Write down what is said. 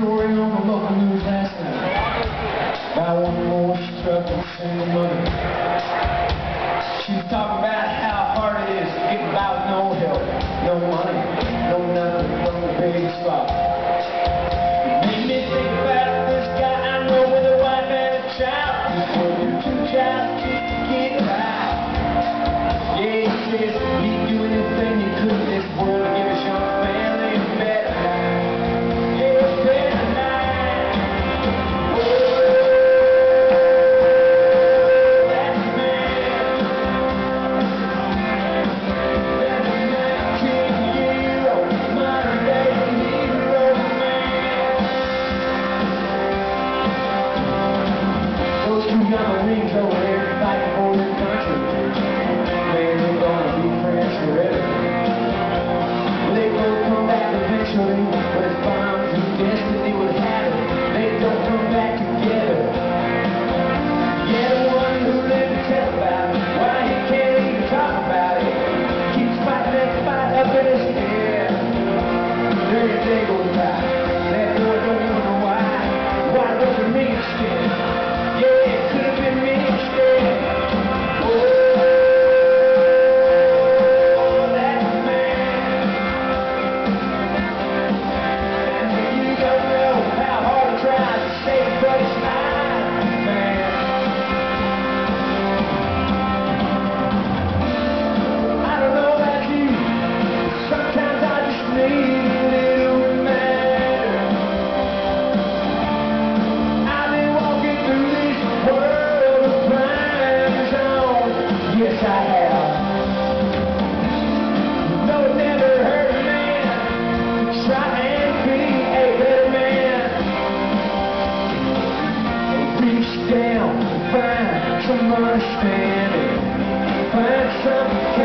story on the local news last night about one more struck with single mother. She was talking about how hard it is to get by with no help, no money, no nothing from the big spot. It made me think about this guy I know with a wife and a child. He's working 2 jobs just to get by. Yeah, he says he'd do anything he could in this world to give his young family a better life. Yeah, a better life. Oh, that's a man. That's a 19-year-old modern-day hero man. Those 2 young Marines over there fighting for their country. They're gonna be friends forever. They both come back eventually, but as bombs and destiny would have it, they don't come back together. Yeah, the one who lived to tell about it, why he can't even talk about it, keeps fighting that fight up in his head. Every day goes by, that boy don't wonder why wasn't me instead? Yeah, it could have been me instead. Yes, I have. No, it never hurt a man to try and be a better man. Reach down and find some understanding, find some